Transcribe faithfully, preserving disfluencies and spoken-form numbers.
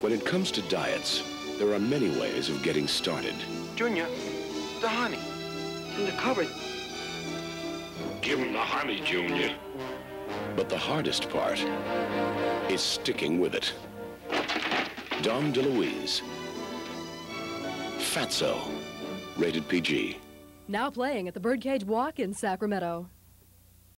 When it comes to diets, there are many ways of getting started. Junior, the honey in the cupboard. Give him the honey, Junior. But the hardest part is sticking with it. Dom DeLuise. Fatso. Rated P G. Now playing at the Birdcage Walk in Sacramento.